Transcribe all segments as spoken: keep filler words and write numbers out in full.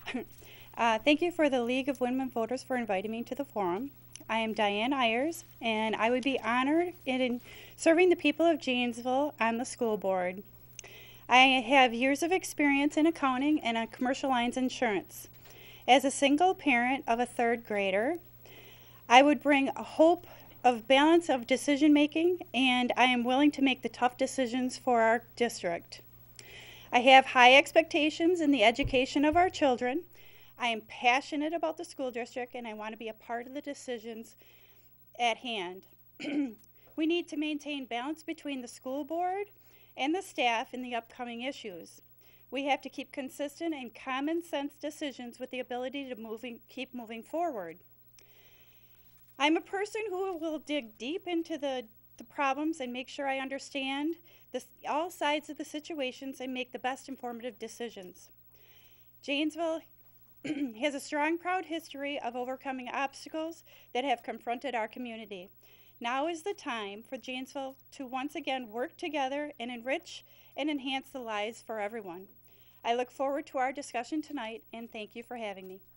Uh, thank you for the League of Women Voters for inviting me to the forum. I am Diane Ayers, and I would be honored in serving the people of Janesville on the school board. I have years of experience in accounting and on commercial lines insurance. As a single parent of a third grader, I would bring a hope of balance of decision making, and I am willing to make the tough decisions for our district. I have high expectations in the education of our children. I am passionate about the school district, and I want to be a part of the decisions at hand. We need to maintain balance between the school board and the staff in the upcoming issues. We have to keep consistent and common sense decisions with the ability to moving, keep moving forward. I'm a person who will dig deep into the, the problems and make sure I understand the, all sides of the situations and make the best informative decisions. Janesville has a strong, proud history of overcoming obstacles that have confronted our community. Now is the time for Janesville to once again work together and enrich and enhance the lives for everyone. I look forward to our discussion tonight, and thank you for having me.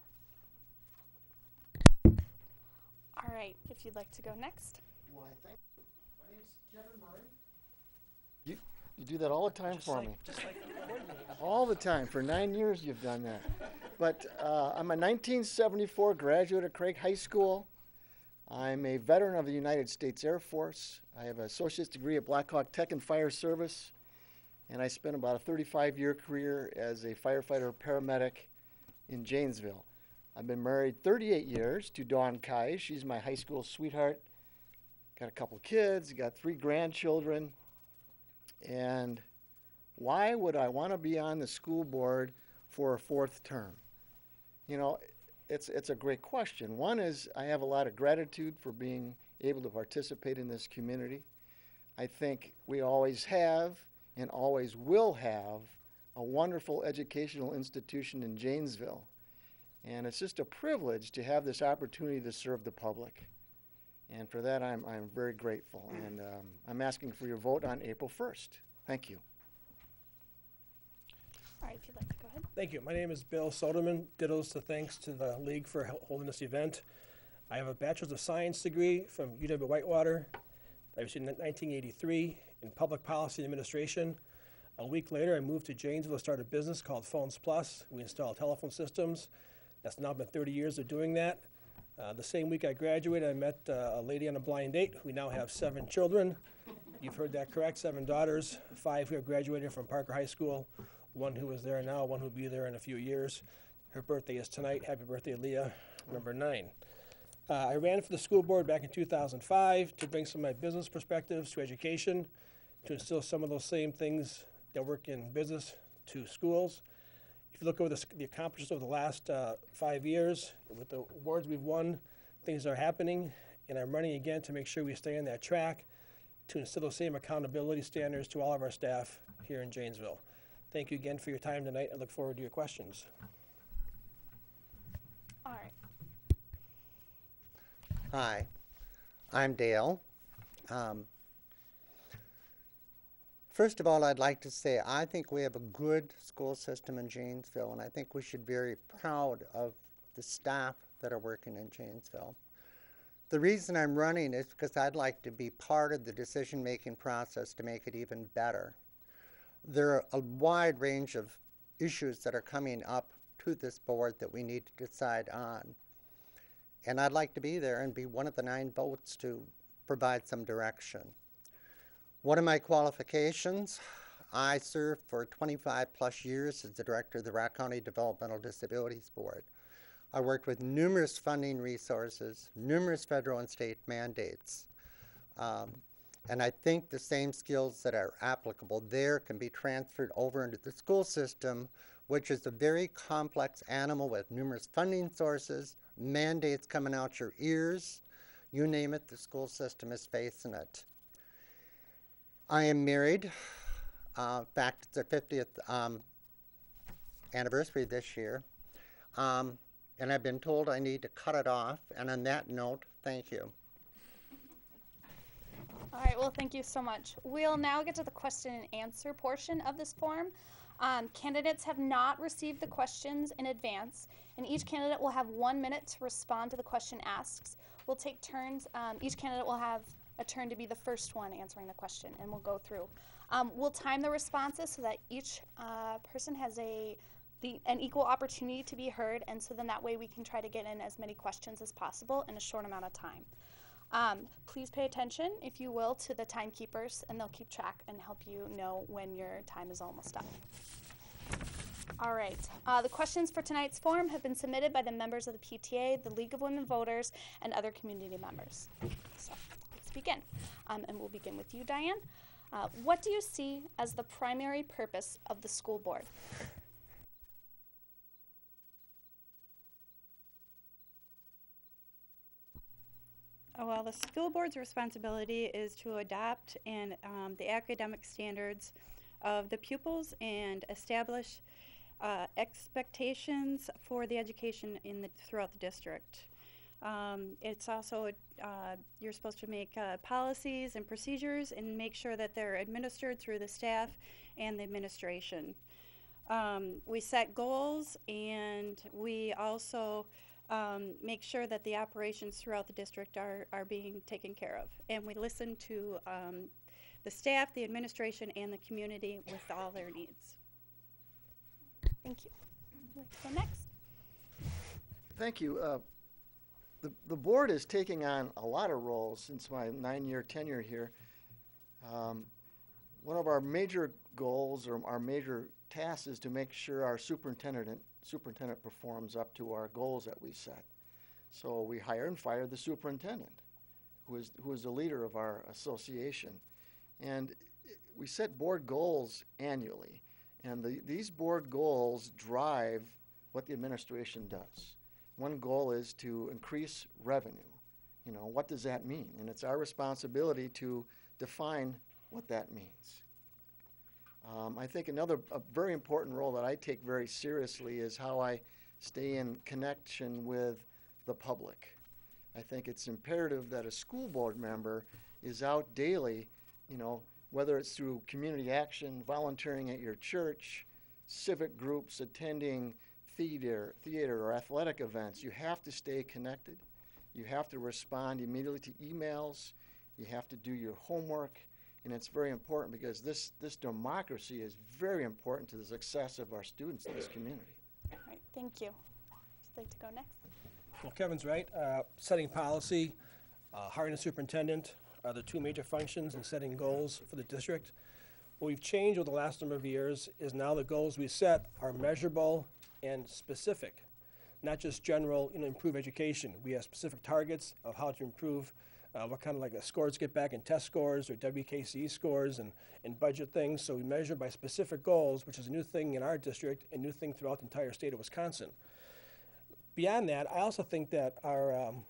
All right, if you'd like to go next. Why, thank you. My name's Kevin Murray. You, you do that all the time Just for like, me. Just like the coordinator. All the time. For nine years you've done that. But uh, I'm a nineteen seventy-four graduate of Craig High School. I'm a veteran of the United States Air Force. I have an associate's degree at Black Hawk Tech and Fire Service. And I spent about a thirty-five year career as a firefighter paramedic in Janesville. I've been married thirty-eight years to Dawn Kai. She's my high school sweetheart. Got a couple kids, got three grandchildren. And why would I want to be on the school board for a fourth term? You know, it's, it's a great question. One is I have a lot of gratitude for being able to participate in this community. I think we always have and always will have a wonderful educational institution in Janesville. And it's just a privilege to have this opportunity to serve the public. And for that, I'm, I'm very grateful. And um, I'm asking for your vote on April first. Thank you. All right, if you'd like to go ahead. Thank you. My name is Bill Soderman. Dittos to thanks to the League for hel- holding this event. I have a Bachelor's of Science degree from U W Whitewater. I received in nineteen eighty-three in Public Policy Administration. A week later, I moved to Janesville to start a business called Phones Plus. We install telephone systems. That's now been thirty years of doing that. Uh, the same week I graduated, I met uh, a lady on a blind date. We now have seven children. You've heard that correct, seven daughters, five who have graduated from Parker High School, one who is there now, one who will be there in a few years. Her birthday is tonight. Happy birthday, Leah, number nine. Uh, I ran for the school board back in two thousand five to bring some of my business perspectives to education, to instill some of those same things that work in business to schools. If you look over the, the accomplishments over the last uh, five years, with the awards we've won, things are happening, and I'm running again to make sure we stay on that track to instill those same accountability standards to all of our staff here in Janesville. Thank you again for your time tonight. I look forward to your questions. All right. Hi, I'm Dale. Um, first of all, I'd like to say I think we have a good school system in Janesville, and I think we should be very proud of the staff that are working in Janesville. The reason I'm running is because I'd like to be part of the decision-making process to make it even better. There are a wide range of issues that are coming up to this board that we need to decide on. And I'd like to be there and be one of the nine votes to provide some direction. What are my qualifications? I served for twenty-five plus years as the director of the Rock County Developmental Disabilities Board. I worked with numerous funding resources, numerous federal and state mandates. Um, and I think the same skills that are applicable there can be transferred over into the school system, which is a very complex animal with numerous funding sources, mandates coming out your ears. You name it, the school system is facing it. I am married. Uh, in fact, it's our fiftieth um, anniversary this year. Um, and I've been told I need to cut it off. And on that note, thank you. All right, well, thank you so much. We'll now get to the question and answer portion of this forum. Um, candidates have not received the questions in advance, and each candidate will have one minute to respond to the question asked. We'll take turns. Um, each candidate will have a turn to be the first one answering the question, and we'll go through. Um, we'll time the responses so that each uh, person has a the, an equal opportunity to be heard, and so then that way we can try to get in as many questions as possible in a short amount of time. Um, please pay attention, if you will, to the timekeepers, and they'll keep track and help you know when your time is almost up. All right, uh, the questions for tonight's forum have been submitted by the members of the P T A, the League of Women Voters, and other community members. So let's begin, um, and we'll begin with you, Diane. Uh, what do you see as the primary purpose of the school board? Oh, well, the school board's responsibility is to adopt and um, the academic standards of the pupils and establish uh, expectations for the education in the throughout the district. Um, it's also uh, you're supposed to make uh, policies and procedures and make sure that they're administered through the staff and the administration. Um, we set goals, and we also Um, make sure that the operations throughout the district are, are being taken care of. And we listen to um, the staff, the administration, and the community with all their needs. Thank you. Would you like to go next? Thank you. Uh, the, the board is taking on a lot of roles since my nine-year tenure here. Um, one of our major goals or our major tasks is to make sure our superintendent superintendent performs up to our goals that we set. So we hire and fire the superintendent, who is who is the leader of our association. And we set board goals annually. And the, these board goals drive what the administration does. One goal is to increase revenue. You know, what does that mean? And it's our responsibility to define what that means. Um, I think another a very important role that I take very seriously is how I stay in connection with the public. I think it's imperative that a school board member is out daily, you know, whether it's through community action, volunteering at your church, civic groups, attending theater, theater or athletic events. You have to stay connected. You have to respond immediately to emails. You have to do your homework. And it's very important because this, this democracy is very important to the success of our students in this community. All right, thank you. Would you like to go next? Well, Kevin's right. Uh, setting policy, uh, hiring a superintendent are the two major functions in setting goals for the district. What we've changed over the last number of years is now the goals we set are measurable and specific, not just general, you know, improve education. We have specific targets of how to improve Uh, what kind of like uh, scores get back in test scores or W K C E scores and, and budget things. So we measure by specific goals, which is a new thing in our district, a new thing throughout the entire state of Wisconsin. Beyond that, I also think that our um,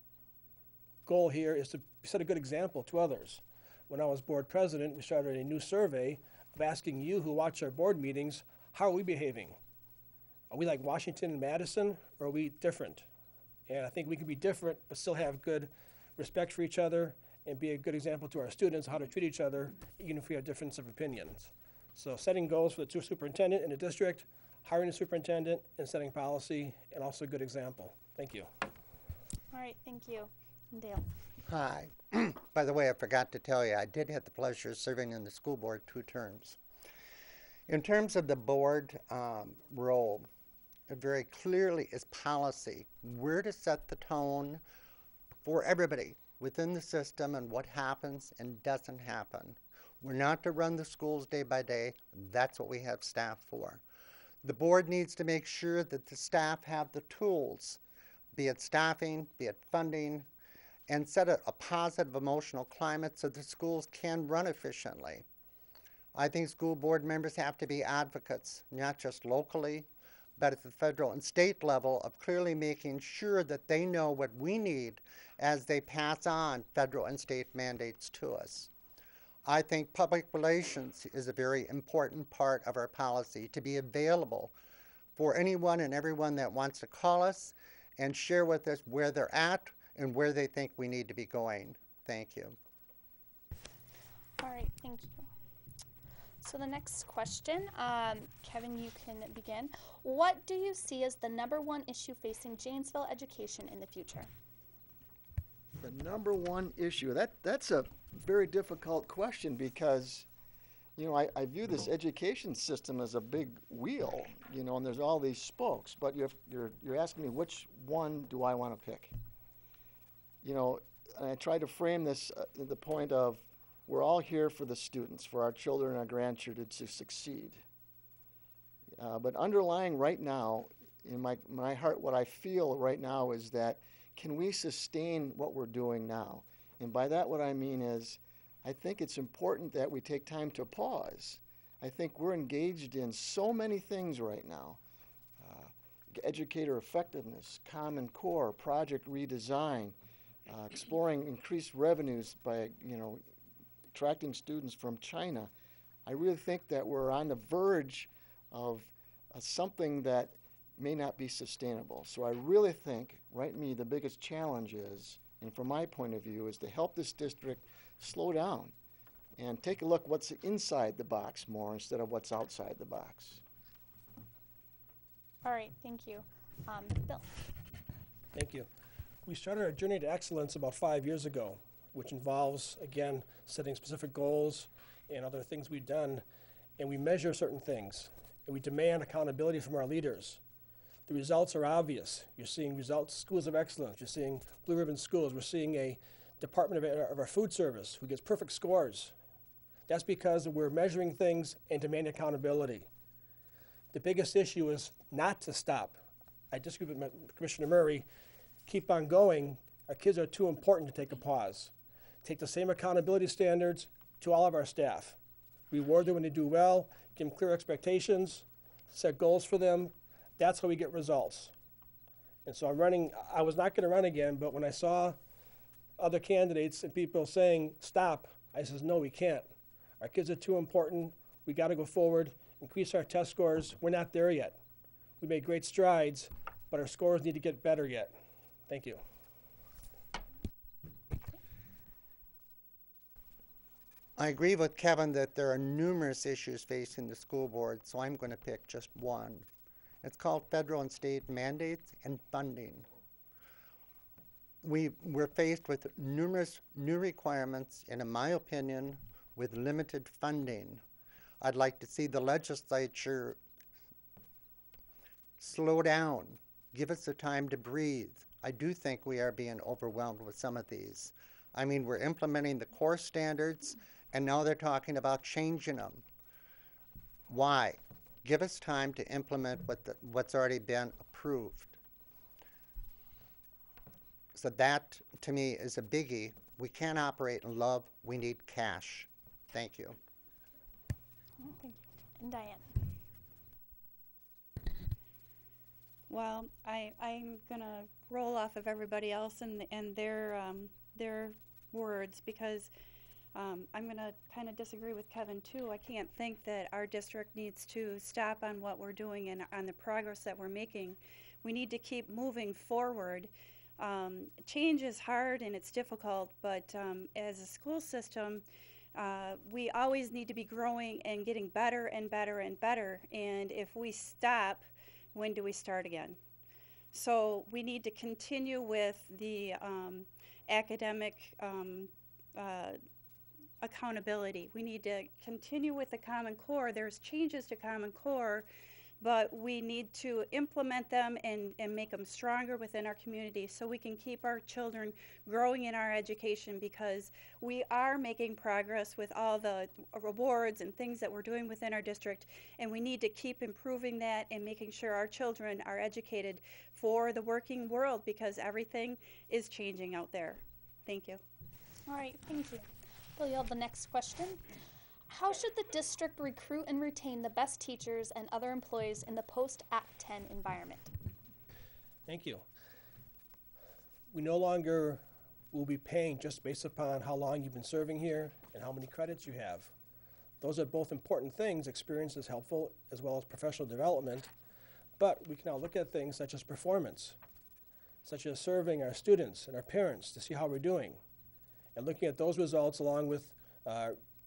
goal here is to set a good example to others. When I was board president, we started a new survey of asking you who watch our board meetings, how are we behaving? Are we like Washington and Madison, or are we different? And I think we can be different, but still have good respect for each other and be a good example to our students how to treat each other, even if we have difference of opinions. So setting goals for the two superintendent in the district, hiring a superintendent, and setting policy, and also a good example. Thank you. All right, thank you. And Dale. Hi. By the way, I forgot to tell you, I did have the pleasure of serving in the school board two terms. In terms of the board um, role, it very clearly is policy. We're to set the tone for everybody within the system and what happens and doesn't happen. We're not to run the schools day by day. That's what we have staff for. The board needs to make sure that the staff have the tools, be it staffing, be it funding, and set a, a positive emotional climate so the schools can run efficiently. I think school board members have to be advocates, not just locally, but at the federal and state level of clearly making sure that they know what we need as they pass on federal and state mandates to us. I think public relations is a very important part of our policy, to be available for anyone and everyone that wants to call us and share with us where they're at and where they think we need to be going. Thank you. All right, thank you. So the next question, um, Kevin, you can begin. What do you see as the number one issue facing Janesville education in the future? The number one issue, that, that's a very difficult question because, you know, I, I view this education system as a big wheel, you know, and there's all these spokes, but you're, you're, you're asking me which one do I want to pick? You know, and I try to frame this uh, at the point of we're all here for the students, for our children and our grandchildren to succeed. Uh, but underlying right now, in my, my heart, what I feel right now is that can we sustain what we're doing now? And by that, what I mean is, I think it's important that we take time to pause. I think we're engaged in so many things right now. Uh, educator effectiveness, Common Core, project redesign, uh, exploring increased revenues by, you know, attracting students from China. I really think that we're on the verge of uh, something that may not be sustainable. So I really think, right me, the biggest challenge is, and from my point of view, is to help this district slow down and take a look what's inside the box more instead of what's outside the box. All right, thank you. Um, Bill. Thank you. We started our journey to excellence about five years ago, which involves, again, setting specific goals and other things we've done, and we measure certain things, and we demand accountability from our leaders. The results are obvious. You're seeing results, schools of excellence. You're seeing blue ribbon schools. We're seeing a department of, of our food service who gets perfect scores. That's because we're measuring things and demanding accountability. The biggest issue is not to stop. I disagree with Commissioner Murray. Keep on going. Our kids are too important to take a pause. Take the same accountability standards to all of our staff. Reward them when they do well, give them clear expectations, set goals for them. That's how we get results. And so I'm running, I was not gonna run again, but when I saw other candidates and people saying, stop, I says, no, we can't. Our kids are too important. We gotta go forward, increase our test scores. We're not there yet. We made great strides, but our scores need to get better yet. Thank you. I agree with Kevin that there are numerous issues facing the school board, so I'm going to pick just one. It's called federal and state mandates and funding. We, we're faced with numerous new requirements, and in my opinion, with limited funding. I'd like to see the legislature slow down, give us the time to breathe. I do think we are being overwhelmed with some of these. I mean, we're implementing the core standards, and now they're talking about changing them. Why? Give us time to implement what the, what's already been approved. So that, to me, is a biggie. We can't operate in love. We need cash. Thank you. Oh, thank you. And Diane. Well, I, I'm gonna roll off of everybody else and, and their, um, their words because um, I'm gonna kind of disagree with Kevin too. I can't think that our district needs to stop on what we're doing and on the progress that we're making. We need to keep moving forward. Um, change is hard and it's difficult, but um, as a school system, uh, we always need to be growing and getting better and better and better. And if we stop, when do we start again? So we need to continue with the um, academic um, uh, accountability. We need to continue with the Common Core. There's changes to Common Core, but we need to implement them and, and make them stronger within our community so we can keep our children growing in our education, because we are making progress with all the rewards and things that we're doing within our district, and we need to keep improving that and making sure our children are educated for the working world, because everything is changing out there. Thank you. All right, thank you. Bill, you have the next question. How should the district recruit and retain the best teachers and other employees in the post-Act ten environment? Thank you. We no longer will be paying just based upon how long you've been serving here and how many credits you have. Those are both important things. Experience is helpful as well as professional development, but we can now look at things such as performance, such as surveying our students and our parents to see how we're doing, and looking at those results along with uh,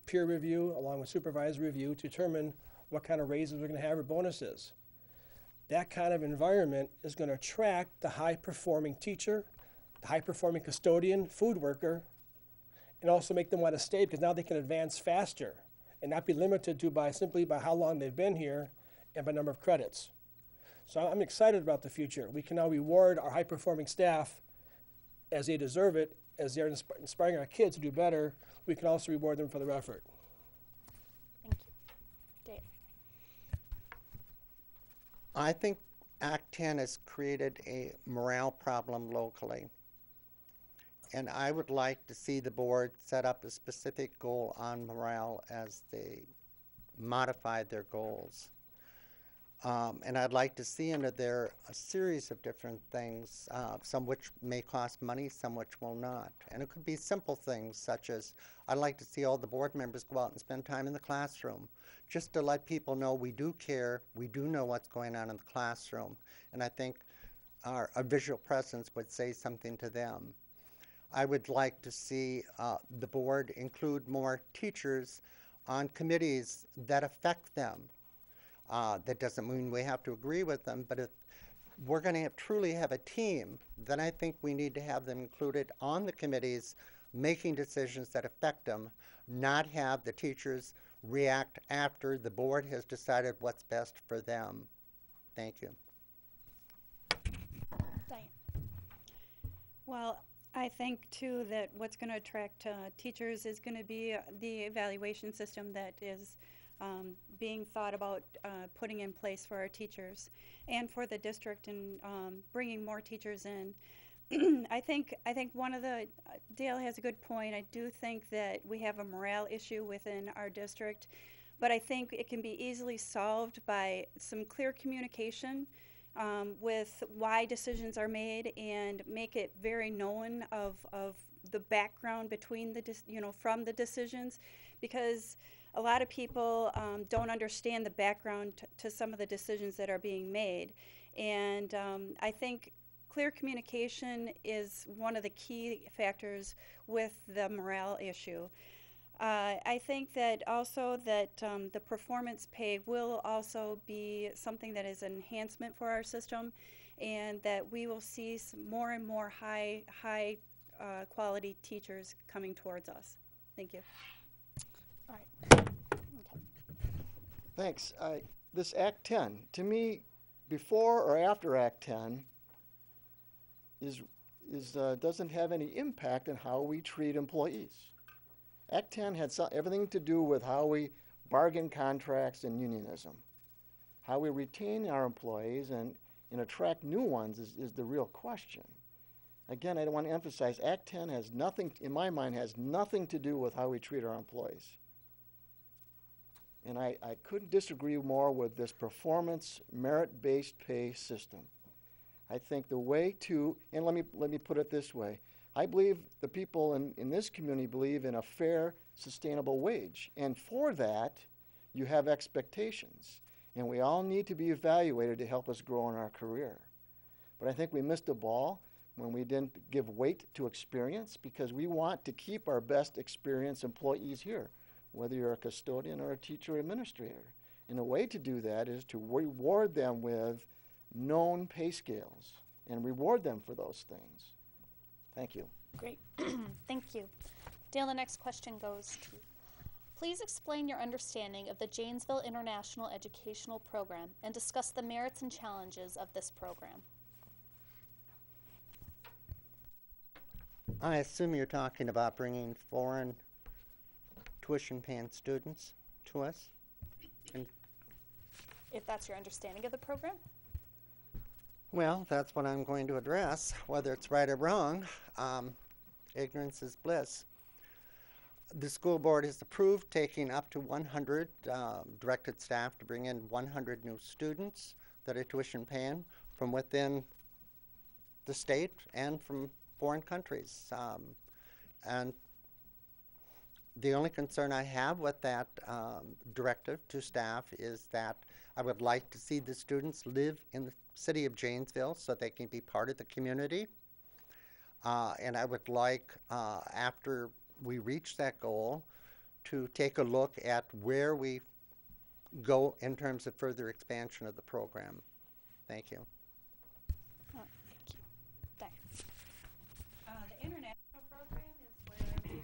peer review along with supervisory review to determine what kind of raises we're going to have or bonuses. That kind of environment is going to attract the high-performing teacher, the high-performing custodian, food worker, and also make them want to stay because now they can advance faster and not be limited to by simply by how long they've been here and by number of credits. So I'm excited about the future. We can now reward our high-performing staff as they deserve it, as they're insp inspiring our kids to do better. We can also reward them for their effort. Thank you. Dave. I think Act ten has created a morale problem locally. And I would like to see the board set up a specific goal on morale as they modified their goals. Um, and I'd like to see under there a series of different things, uh, some which may cost money, some which will not. And it could be simple things such as, I'd like to see all the board members go out and spend time in the classroom, just to let people know we do care, we do know what's going on in the classroom. And I think our, our visual presence would say something to them. I would like to see uh, the board include more teachers on committees that affect them. Uh, that doesn't mean we have to agree with them, but if we're going to truly have a team, then I think we need to have them included on the committees making decisions that affect them, not have the teachers react after the board has decided what's best for them. Thank you. Diane. Well, I think too that what's going to attract uh, teachers is going to be uh, the evaluation system that is um, being thought about uh, putting in place for our teachers and for the district, and um, bringing more teachers in. I think I think one of the uh, Dale has a good point. I do think that we have a morale issue within our district, but I think it can be easily solved by some clear communication um, with why decisions are made, and make it very known of of the background between the dis- you know from the decisions, because a lot of people um, don't understand the background t- to some of the decisions that are being made, and um, I think clear communication is one of the key factors with the morale issue. Uh, I think that also that um, the performance pay will also be something that is an enhancement for our system, and that we will see some more and more high high uh, quality teachers coming towards us. Thank you. All right. Okay. Thanks. I, this Act ten, to me, before or after Act ten, is, is, uh, doesn't have any impact on how we treat employees. Act ten had so, everything to do with how we bargain contracts and unionism. How we retain our employees and, and attract new ones is, is the real question. Again, I want to emphasize, Act ten has nothing, in my mind, has nothing to do with how we treat our employees. And I, I couldn't disagree more with this performance merit-based pay system. I think the way to, and let me, let me put it this way, I believe the people in, in this community believe in a fair, sustainable wage. And for that, you have expectations. And we all need to be evaluated to help us grow in our career. But I think we missed a ball when we didn't give weight to experience, because we want to keep our best experienced employees here, whether you're a custodian or a teacher or administrator. And a way to do that is to reward them with known pay scales and reward them for those things. Thank you. Great. Thank you. Dale, the next question goes to you. Please explain your understanding of the Janesville International Educational Program and discuss the merits and challenges of this program. I assume you're talking about bringing foreign tuition-paying students to us? And If that's your understanding of the program? well, that's what I'm going to address, whether it's right or wrong. Um, ignorance is bliss. The school board has approved taking up to one hundred, uh, directed staff to bring in one hundred new students that are tuition paying from within the state and from foreign countries. Um, and the only concern I have with that um, directive to staff is that I would like to see the students live in the city of Janesville so they can be part of the community. Uh, and I would like, uh, after we reach that goal, to take a look at where we go in terms of further expansion of the program. Thank you. Oh, thank you. Diane. Uh, the international program is where we are going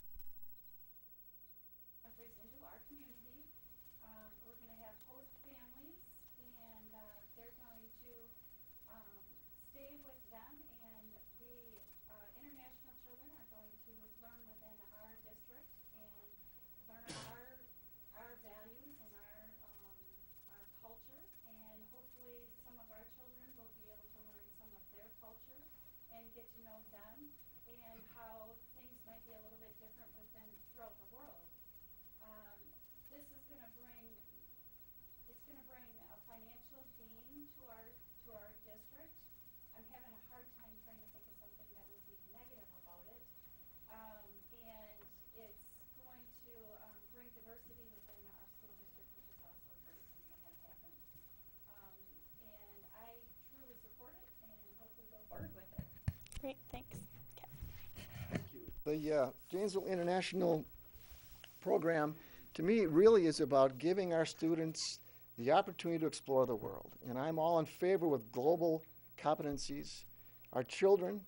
countries into our community. Um, we're going to have host families, and uh, they're going to um, stay with them, and the uh, international children are going to learn within our district and learn our our values and our um, our culture, and hopefully some of our children will be able to learn some of their culture and get to know them and how things might be a little bit different within throughout the world. Um, this is going to bring it's going to bring a financial gain to our to our district. I'm having a hard time trying to think of something that would be negative about it. Um, and it's going to um, bring diversity within our school district, which is also a great thing that has happened. Um, and I truly support it and hope we go forward with it. Great, thanks. Okay. The uh, Janesville International program, to me, really is about giving our students the opportunity to explore the world. And I'm all in favor with global competencies. Our children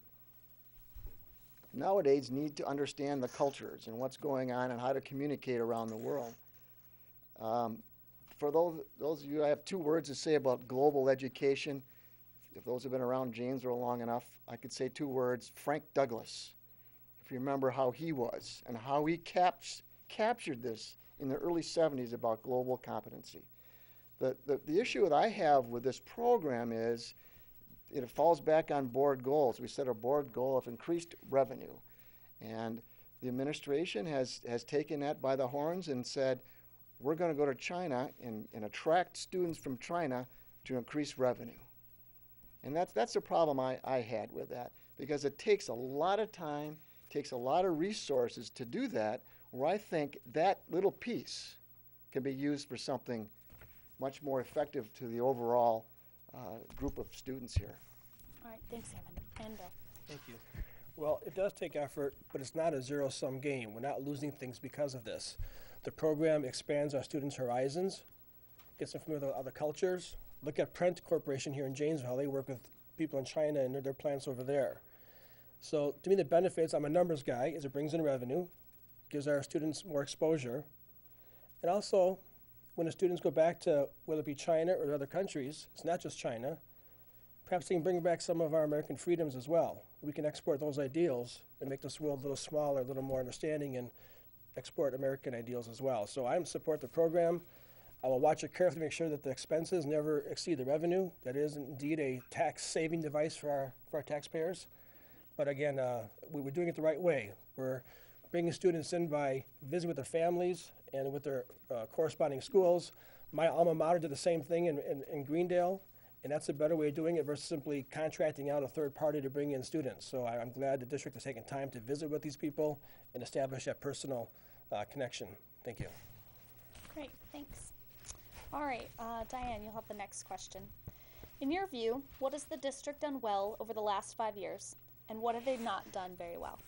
nowadays need to understand the cultures and what's going on and how to communicate around the world. Um, for those, those of you, I have two words to say about global education. If those have been around Janesville long enough, I could say two words: Frank Douglas. If you remember how he was and how he caps, captured this in the early seventies about global competency. The, the, the issue that I have with this program is it falls back on board goals. We set a board goal of increased revenue. And the administration has, has taken that by the horns and said, we're going to go to China and, and attract students from China to increase revenue. And that's, that's the problem I, I had with that, because it takes a lot of time, takes a lot of resources to do that, where I think that little piece can be used for something much more effective to the overall uh, group of students here. All right, thanks, Sam. And Bill. Thank you. Well, it does take effort, but it's not a zero-sum game. We're not losing things because of this. The program expands our students' horizons, gets them familiar with other cultures. Look at Prent Corporation here in Janesville. They work with people in China and their, their plants over there. So to me, the benefits, I'm a numbers guy, is it brings in revenue, gives our students more exposure, and also when the students go back to whether it be China or other countries, it's not just China, perhaps they can bring back some of our American freedoms as well. We can export those ideals and make this world a little smaller, a little more understanding, and export American ideals as well. So I support the program. I will watch it carefully to make sure that the expenses never exceed the revenue. That is indeed a tax-saving device for our, for our taxpayers. But again, uh, we, we're doing it the right way. We're bringing students in by visiting with their families and with their uh, corresponding schools. My alma mater did the same thing in, in, in Greendale, and that's a better way of doing it versus simply contracting out a third party to bring in students. So I, I'm glad the district has taken time to visit with these people and establish that personal uh, connection. Thank you. Great, thanks. All right, uh, Diane, you'll have the next question. In your view, what has the district done well over the last five years, and what have they not done very well?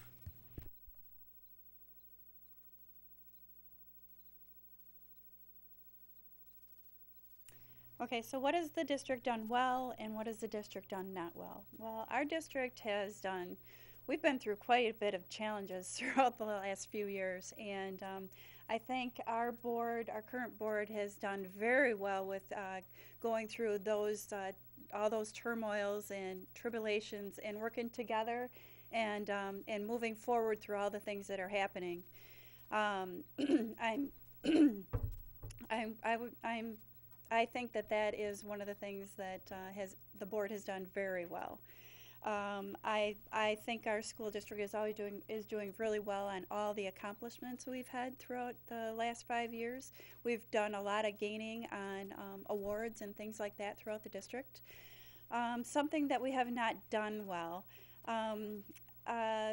Okay, so what has the district done well and what has the district done not well? Well, our district has done, we've been through quite a bit of challenges throughout the last few years, and um, I think our board, our current board, has done very well with uh, going through those, uh, all those turmoils and tribulations and working together and, um, and moving forward through all the things that are happening. Um, I'm, I'm, I would, I'm, I think that that is one of the things that uh, has the board has done very well. Um, I I think our school district is always doing is doing really well on all the accomplishments we've had throughout the last five years. We've done a lot of gaining on um, awards and things like that throughout the district. Um, something that we have not done well. Um, uh,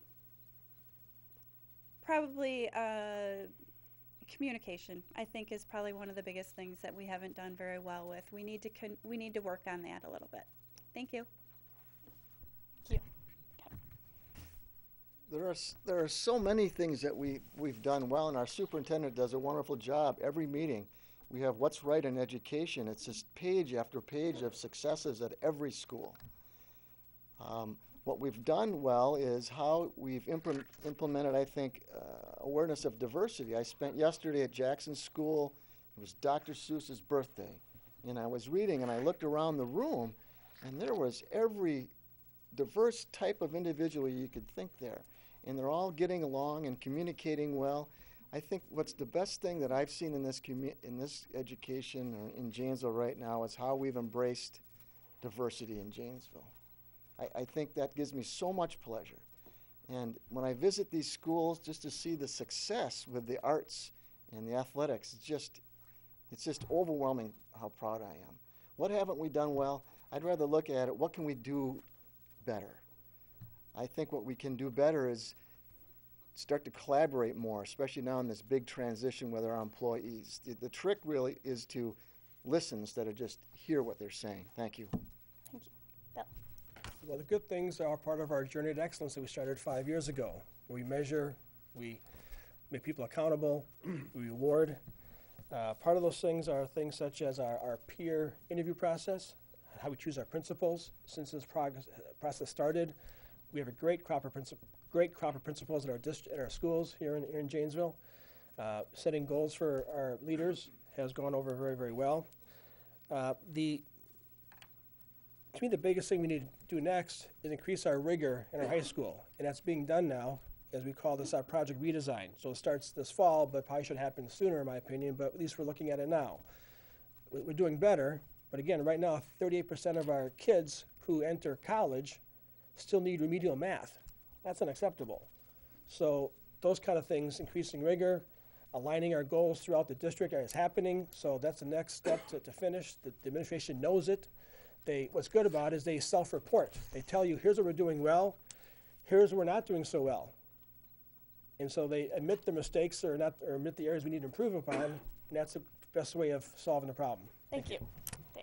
probably. Uh, Communication, I think, is probably one of the biggest things that we haven't done very well with. We need to con we need to work on that a little bit. Thank you. Thank you. Okay. There are, s- there are so many things that we, we've done well, and our superintendent does a wonderful job. Every meeting, we have what's right in education. It's just page after page of successes at every school. Um, what we've done well is how we've implement, implemented, I think, uh, awareness of diversity. I spent yesterday at Jackson School. It was Doctor Seuss's birthday. And I was reading, and I looked around the room, and there was every diverse type of individual you could think there. And they're all getting along and communicating well. I think what's the best thing that I've seen in this commu- in this education or in Janesville right now is how we've embraced diversity in Janesville. I, I think that gives me so much pleasure. And when I visit these schools, just to see the success with the arts and the athletics, it's just, it's just overwhelming how proud I am. What haven't we done well? I'd rather look at it, what can we do better? I think what we can do better is start to collaborate more, especially now in this big transition with our employees. The, the trick really is to listen instead of just hear what they're saying. Thank you. Thank you. Bill? Well, the good things are part of our journey to excellence that we started five years ago. We measure, we make people accountable, we reward. Uh, part of those things are things such as our, our peer interview process, how we choose our principals. Since this progress, process started, we have a great crop of, princip- great crop of principals in our, dist- in our schools here in, here in Janesville. Uh, setting goals for our leaders has gone over very, very well. Uh, the To me, the biggest thing we need to do next is increase our rigor in our high school, and that's being done now, as we call this our project redesign. So it starts this fall, but probably should happen sooner, in my opinion, but at least we're looking at it now. We- We're doing better, but again, right now, thirty-eight percent of our kids who enter college still need remedial math. That's unacceptable. So those kind of things, increasing rigor, aligning our goals throughout the district is happening, so that's the next step to, to finish. The, the administration knows it. They, what's good about it is they self-report. They tell you, here's what we're doing well, here's what we're not doing so well. And so they admit the mistakes or not, or admit the areas we need to improve upon, and that's the best way of solving the problem. Thank you. Dan?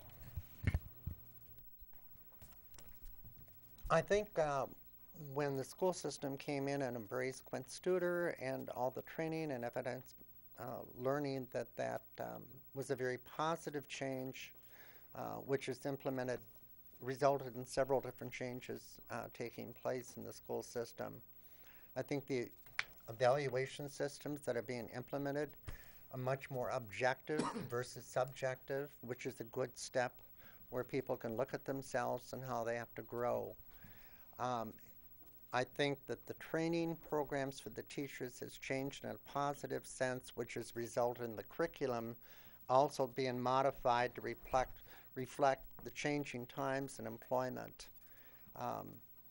I think uh, when the school system came in and embraced Quint Studer and all the training and evidence uh, learning, that that um, was a very positive change, uh, which is implemented, resulted in several different changes uh, taking place in the school system. I think the evaluation systems that are being implemented are much more objective versus subjective, which is a good step where people can look at themselves and how they have to grow. Um, I think that the training programs for the teachers has changed in a positive sense, which has resulted in the curriculum also being modified to reflect, reflect the changing times and employment. Um,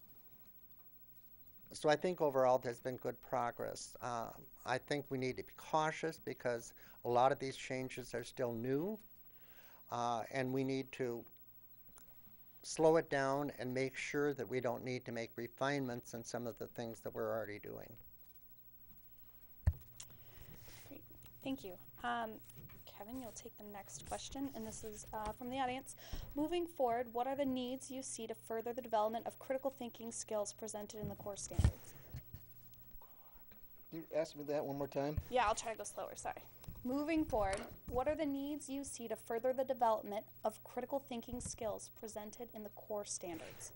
So I think overall there's been good progress. Uh, I think we need to be cautious because a lot of these changes are still new, uh, and we need to slow it down and make sure that we don't need to make refinements in some of the things that we're already doing. Great. Thank you. Um, Kevin, you'll take the next question, and this is uh, from the audience. Moving forward, what are the needs you see to further the development of critical thinking skills presented in the core standards? You ask me that one more time? Yeah, I'll try to go slower, sorry. Moving forward, what are the needs you see to further the development of critical thinking skills presented in the core standards?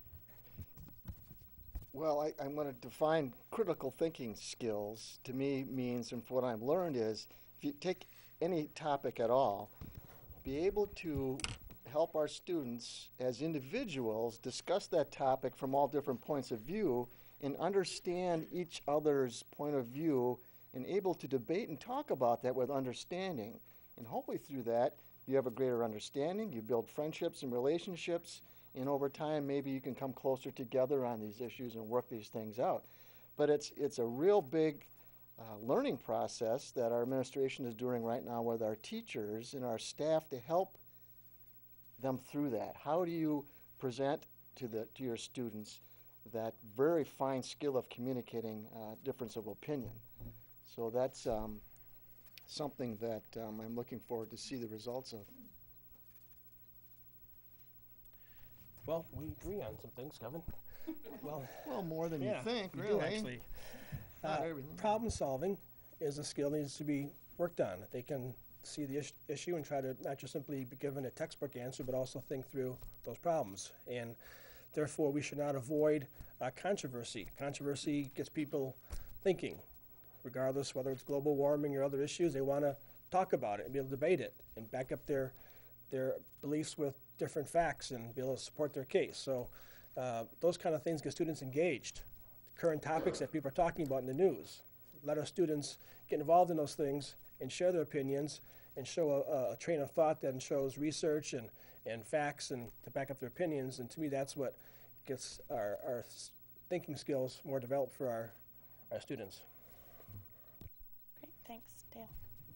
Well, I, I'm going to define critical thinking skills. To me means, and from what I've learned is, if you take any topic at all, be able to help our students as individuals discuss that topic from all different points of view and understand each other's point of view and able to debate and talk about that with understanding. And hopefully through that, you have a greater understanding, you build friendships and relationships, and over time maybe you can come closer together on these issues and work these things out. But it's, it's a real big uh, learning process that our administration is doing right now with our teachers and our staff to help them through that. How do you present to, the, to your students that very fine skill of communicating uh, difference of opinion? So that's um, something that um, I'm looking forward to see the results of. Well, we agree on some things, Kevin. Well, Well, more than yeah, you think, we really. do actually. Not Uh, everything. Problem solving is a skill that needs to be worked on. They can see the is- issue and try to not just simply be given a textbook answer, but also think through those problems. And therefore, we should not avoid uh, controversy. Controversy gets people thinking, regardless whether it's global warming or other issues. They want to talk about it and be able to debate it and back up their their beliefs with different facts and be able to support their case. So uh, those kind of things get students engaged. Current topics that people are talking about in the news. Let our students get involved in those things and share their opinions and show a, a train of thought that shows research and, and facts and to back up their opinions. And to me, that's what gets our, our s- thinking skills more developed for our, our students. Great, thanks, Dale.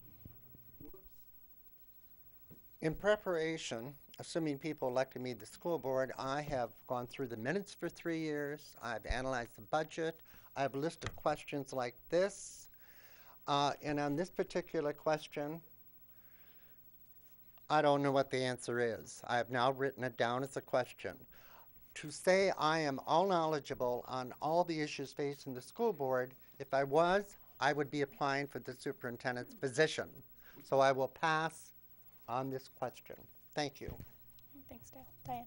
In preparation, assuming people elected me to the school board, I have gone through the minutes for three years. I've analyzed the budget. I have listed questions like this. Uh, and on this particular question, I don't know what the answer is. I have now written it down as a question. To say I am all knowledgeable on all the issues facing the school board, if I was, I would be applying for the superintendent's position. So I will pass on this question. Thank you. Thanks, Dale. Diane.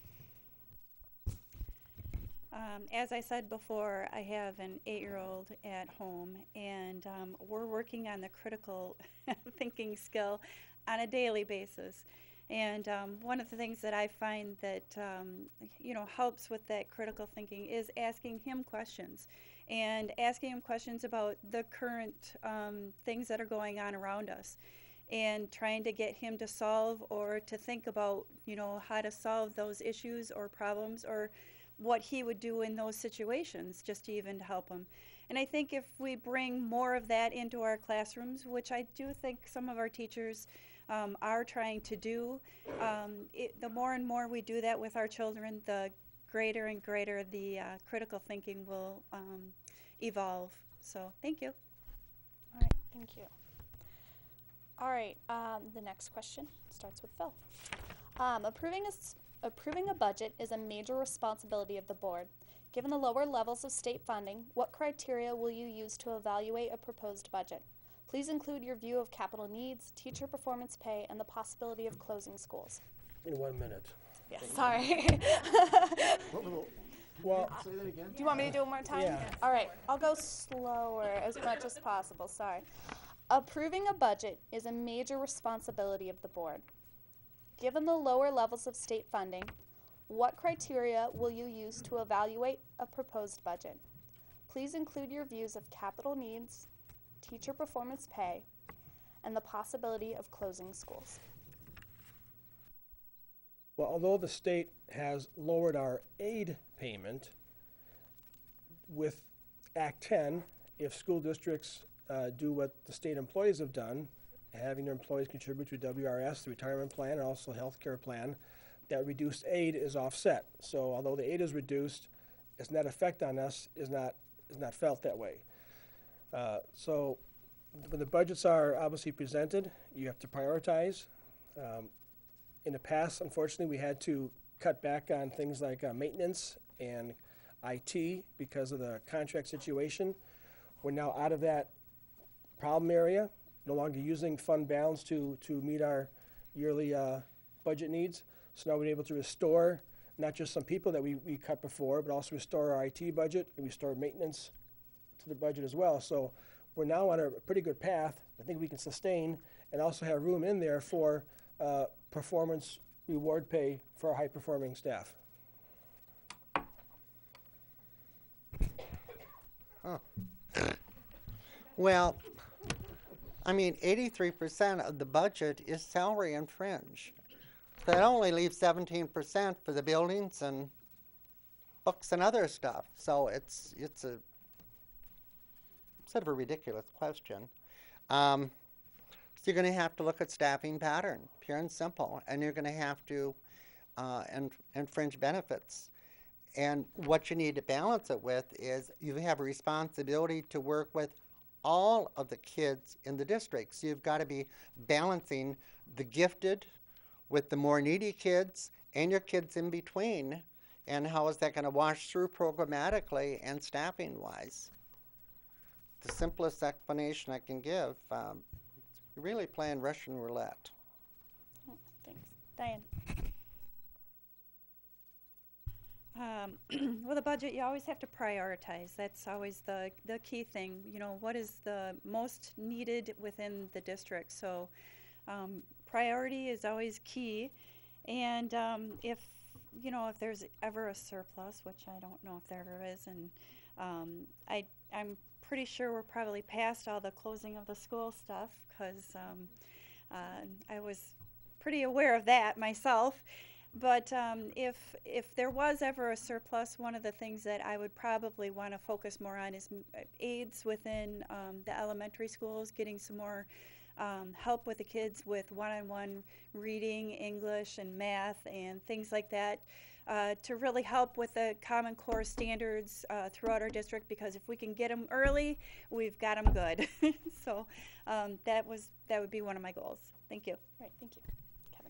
Um, as I said before, I have an eight-year-old at home, and um, we're working on the critical thinking skill on a daily basis. And um, one of the things that I find that um, you know helps with that critical thinking is asking him questions, and asking him questions about the current um, things that are going on around us, and trying to get him to solve or to think about you know how to solve those issues or problems or what he would do in those situations, just to even help him. And I think if we bring more of that into our classrooms, which I do think some of our teachers um, are trying to do, um, it, the more and more we do that with our children, the greater and greater the uh, critical thinking will um, evolve. So thank you. All right, thank you. All right, um, the next question starts with Phil. Um, approving a s- Approving a budget is a major responsibility of the board. Given the lower levels of state funding, what criteria will you use to evaluate a proposed budget? Please include your view of capital needs, teacher performance pay, and the possibility of closing schools. In one minute. Yeah, sorry. What were the- Well, Say that again? Do you want me to do it one more time? Yeah. All right, I'll go slower as much as possible. Sorry. Approving a budget is a major responsibility of the board. Given the lower levels of state funding, what criteria will you use to evaluate a proposed budget? Please include your views of capital needs, teacher performance pay, and the possibility of closing schools. Well, although the state has lowered our aid payment, with Act ten, if school districts uh, do what the state employees have done, having their employees contribute to W R S, the retirement plan, and also health care plan, that reduced aid is offset. So although the aid is reduced, its net effect on us is not, is not felt that way. Uh, so when the budgets are obviously presented, you have to prioritize. Um, In the past, unfortunately, we had to cut back on things like uh, maintenance and I T because of the contract situation. We're now out of that problem area, no longer using fund balance to, to meet our yearly uh, budget needs. So now we're able to restore not just some people that we, we cut before, but also restore our I T budget and restore maintenance to the budget as well. So we're now on a pretty good path. I think we can sustain and also have room in there for uh, performance reward pay for our high-performing staff. Well, I mean, eighty-three percent of the budget is salary and fringe. That only leaves seventeen percent for the buildings and books and other stuff. So it's it's a sort of a ridiculous question. Um, so you're going to have to look at staffing pattern, pure and simple, and you're going to have to uh, and and fringe benefits. And what you need to balance it with is you have a responsibility to work with all of the kids in the district. So you've got to be balancing the gifted with the more needy kids and your kids in between And how is that going to wash through programmatically and staffing-wise? The simplest explanation I can give, um, you're really playing Russian roulette. Oh, thanks. Diane? Um, well, the budget, you always have to prioritize. That's always the, the key thing. You know, what is the most needed within the district? So um, priority is always key. And um, if, you know, if there's ever a surplus, which I don't know if there ever is, and um, I, I'm pretty sure we're probably past all the closing of the school stuff, because um, uh, I was pretty aware of that myself. But um, if if there was ever a surplus, one of the things that I would probably want to focus more on is m- aides within um, the elementary schools, getting some more um, help with the kids with one-on-one reading, English, and math, and things like that, uh, to really help with the Common Core standards uh, throughout our district. Because if we can get them early, we've got them good. So um, that was that would be one of my goals. Thank you. Right, thank you. Kevin?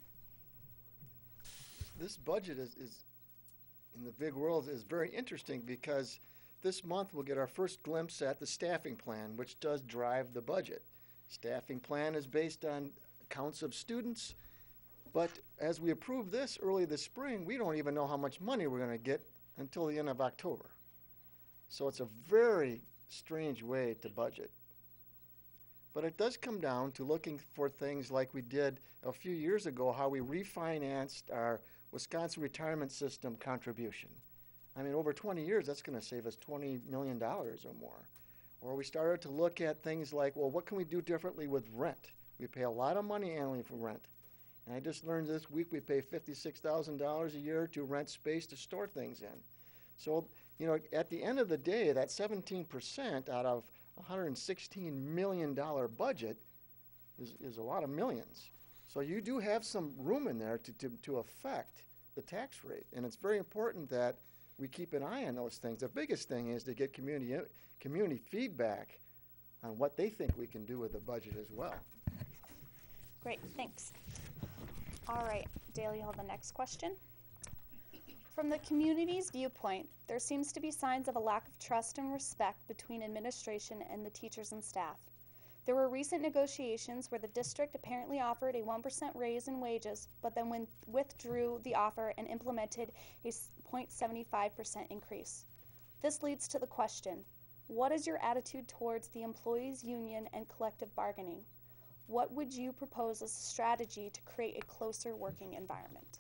This budget is, is in the big world is very interesting because this month we'll get our first glimpse at the staffing plan, which does drive the budget. Staffing plan is based on counts of students, but as we approve this early this spring, we don't even know how much money we're going to get until the end of October. So it's a very strange way to budget. But it does come down to looking for things like we did a few years ago, how we refinanced our Wisconsin retirement system contribution. I mean, over twenty years, that's going to save us twenty million dollars or more. Or we started to look at things like, well, what can we do differently with rent? We pay a lot of money annually for rent. And I just learned this week we pay fifty-six thousand dollars a year to rent space to store things in. So, you know, at the end of the day, that seventeen percent out of a one hundred sixteen million dollars budget is, is a lot of millions. So you do have some room in there to, to, to affect the tax rate. And it's very important that we keep an eye on those things. The biggest thing is to get community, community feedback on what they think we can do with the budget as well. Great, thanks. All right, Dale, you'll have the next question. From the community's viewpoint, there seems to be signs of a lack of trust and respect between administration and the teachers and staff. There were recent negotiations where the district apparently offered a one percent raise in wages, but then when withdrew the offer and implemented a zero point seven five percent increase. This leads to the question, what is your attitude towards the employees' union and collective bargaining? What would you propose as a strategy to create a closer working environment?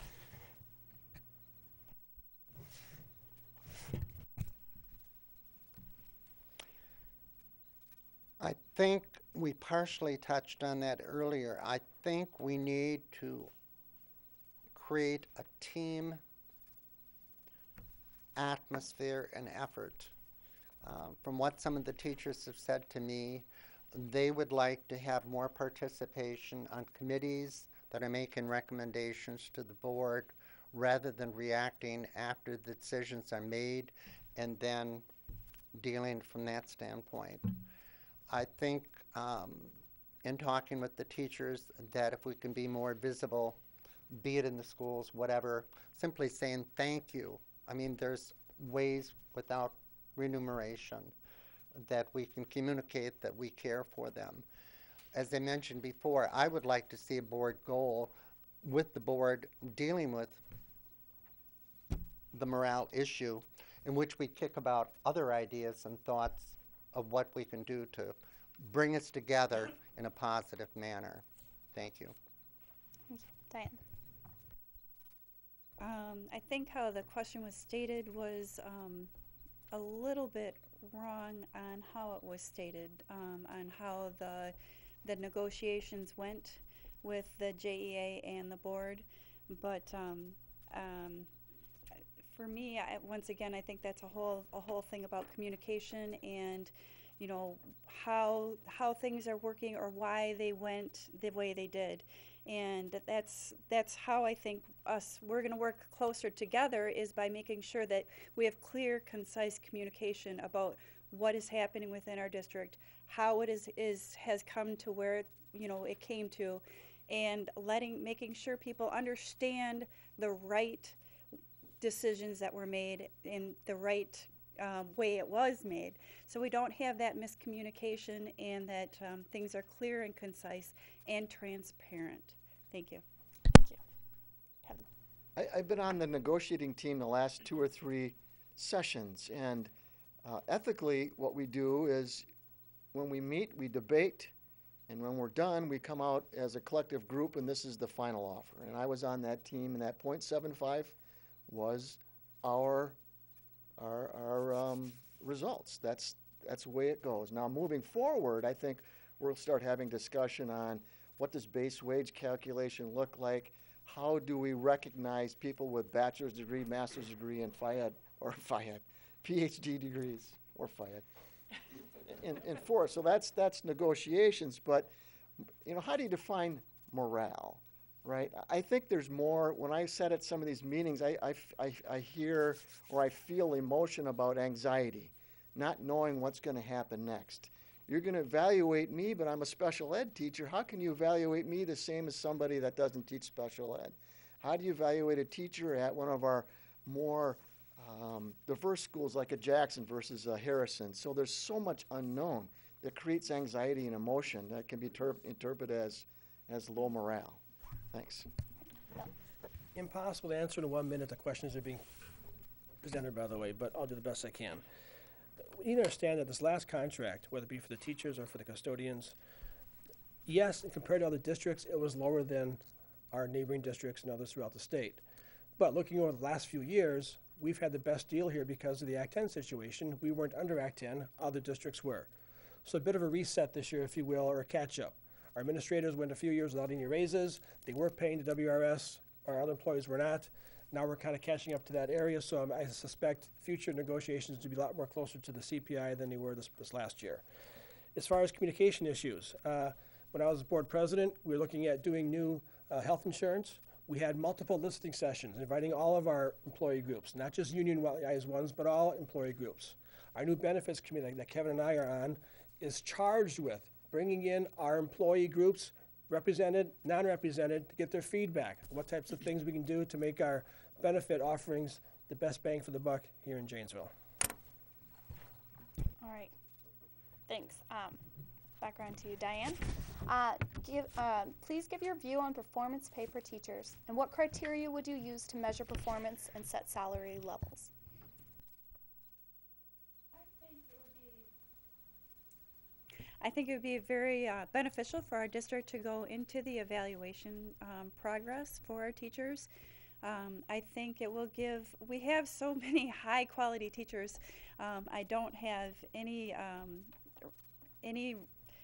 I think we partially touched on that earlier. I think we need to create a team atmosphere and effort. Um, from what some of the teachers have said to me, they would like to have more participation on committees that are making recommendations to the board rather than reacting after the decisions are made and then dealing from that standpoint. I think um, in talking with the teachers that if we can be more visible, be it in the schools, whatever, simply saying thank you. I mean, there's ways without remuneration that we can communicate that we care for them. As I mentioned before, I would like to see a board goal with the board dealing with the morale issue in which we kick about other ideas and thoughts of what we can do to bring us together in a positive manner. Thank you. Thank you. Diane? Um, I think how the question was stated was um, a little bit wrong on how it was stated, um, on how the the negotiations went with the J E A and the board. But um, um, for me, I, once again, I think that's a whole a whole thing about communication and, you know, how how things are working or why they went the way they did. And that that's that's how I think us we're going to work closer together is by making sure that we have clear, concise communication about what is happening within our district, how it is is has come to where it, you know it came to, and letting making sure people understand the right decisions that were made in the right um, way it was made. So we don't have that miscommunication, and that um, things are clear and concise and transparent. Thank you. Thank you. Kevin. I, I've been on the negotiating team the last two or three sessions, and uh, ethically, what we do is when we meet, we debate, and when we're done, we come out as a collective group, and this is the final offer. And I was on that team, and that point seven five was our our, our um, results. That's that's the way it goes. Now, moving forward, I think we'll start having discussion on what does base wage calculation look like. How do we recognize people with bachelor's degree, master's degree, and F I E D, or F I E D, P H D degrees, or F I E D, in, in force? So that's that's negotiations. But you know, how do you define morale, right? I think there's more. When I sat at some of these meetings, I, I, I, I hear or I feel emotion about anxiety, not knowing what's going to happen next. You're going to evaluate me, but I'm a special ed teacher. How can you evaluate me the same as somebody that doesn't teach special ed? How do you evaluate a teacher at one of our more um, diverse schools like a Jackson versus a Harrison? So there's so much unknown that creates anxiety and emotion that can be ter- interpreted as, as low morale. Thanks. Impossible to answer in one minute. The questions are being presented, by the way, but I'll do the best I can. We need to understand that this last contract, whether it be for the teachers or for the custodians, yes, and compared to other districts, it was lower than our neighboring districts and others throughout the state. But looking over the last few years, we've had the best deal here because of the Act ten situation. We weren't under Act ten, other districts were. So a bit of a reset this year, if you will, or a catch-up. Our administrators went a few years without any raises. They were paying the W R S. Our other employees were not. Now we're kind of catching up to that area, so um, I suspect future negotiations to be a lot more closer to the C P I than they were this, this last year. As far as communication issues, uh, when I was board president, we were looking at doing new uh, health insurance. We had multiple listening sessions, inviting all of our employee groups, not just unionized ones, but all employee groups. Our new benefits committee that Kevin and I are on is charged with bringing in our employee groups, represented, non-represented, to get their feedback, what types of things we can do to make our benefit offerings the best bang for the buck here in Janesville. All right. Thanks. Um, back around to you, Diane. Uh, give, uh, please give your view on performance pay for teachers, and what criteria would you use to measure performance and set salary levels? I think it would be very uh, beneficial for our district to go into the evaluation um, progress for our teachers. Um, I think it will give, we have so many high quality teachers. Um, I don't have any, um, any,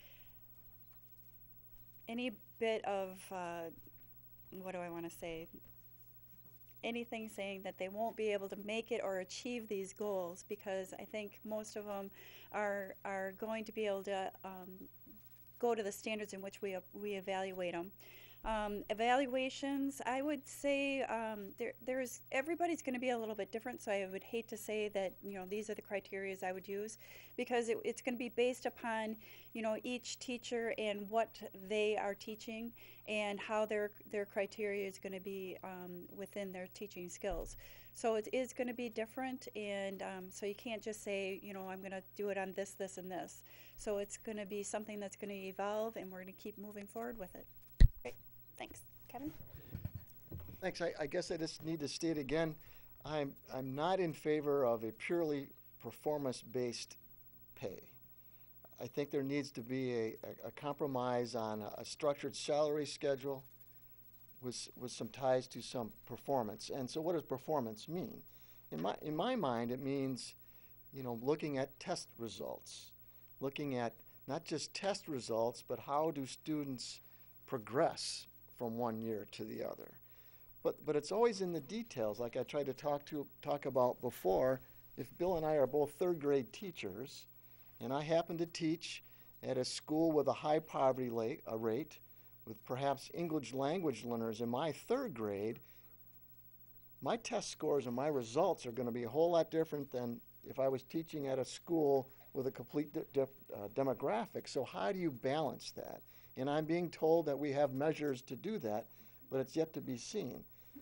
any bit of, uh, what do I want to say? Anything saying that they won't be able to make it or achieve these goals, because I think most of them are are going to be able to um, go to the standards in which we uh, we evaluate them. Um, evaluations, I would say um, there there's everybody's going to be a little bit different. So I would hate to say that you know these are the criteria I would use, because it, it's going to be based upon you know each teacher and what they are teaching and how their their criteria is going to be um, within their teaching skills. So it is going to be different, and um, so you can't just say you know I'm going to do it on this, this, and this. So it's going to be something that's going to evolve, and we're going to keep moving forward with it. Thanks. Kevin? Thanks. I, I guess I just need to state again, I'm, I'm not in favor of a purely performance-based pay. I think there needs to be a, a, a compromise on a, a structured salary schedule with, with some ties to some performance. And so what does performance mean? In my, in my mind, it means, you know, looking at test results, looking at not just test results, but how do students progress from one year to the other. But but it's always in the details, like I tried to talk to talk about before. If Bill and I are both third grade teachers, and I happen to teach at a school with a high poverty rate, a rate with perhaps English language learners in my third grade, my test scores and my results are going to be a whole lot different than if I was teaching at a school with a complete de- de- uh, demographic. So how do you balance that? And I'm being told that we have measures to do that, but it's yet to be seen.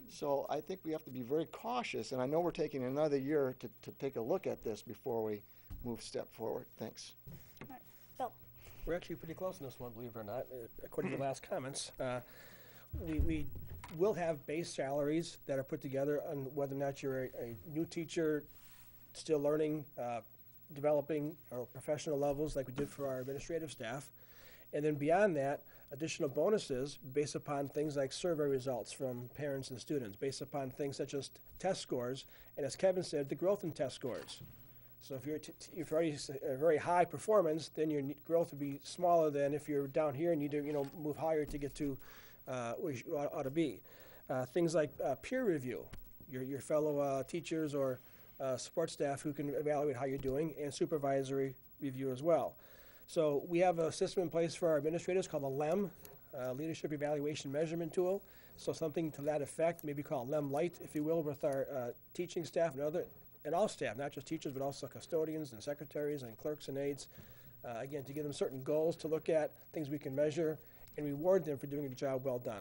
So I think we have to be very cautious, and I know we're taking another year to, to take a look at this before we move step forward. Thanks. Bill. We're actually pretty close on this one, believe it or not, uh, according to the last comments. Uh, we, we will have base salaries that are put together on whether or not you're a, a new teacher, still learning, uh, developing, or professional levels like we did for our administrative staff. And then beyond that, additional bonuses based upon things like survey results from parents and students, based upon things such as test scores, and as Kevin said, the growth in test scores. So if you're, t t if you're already s- a very high performance, then your ne- growth would be smaller than if you're down here and need to, you know, move higher to get to uh, where you ought, ought to be. Uh, things like uh, peer review, your, your fellow uh, teachers or uh, support staff who can evaluate how you're doing, and supervisory review as well. So we have a system in place for our administrators called the LEM, uh, Leadership Evaluation Measurement Tool. So something to that effect, maybe called LEM Lite, if you will, with our uh, teaching staff and other, and all staff, not just teachers, but also custodians and secretaries and clerks and aides. Uh, again, to give them certain goals to look at, things we can measure, and reward them for doing a job well done.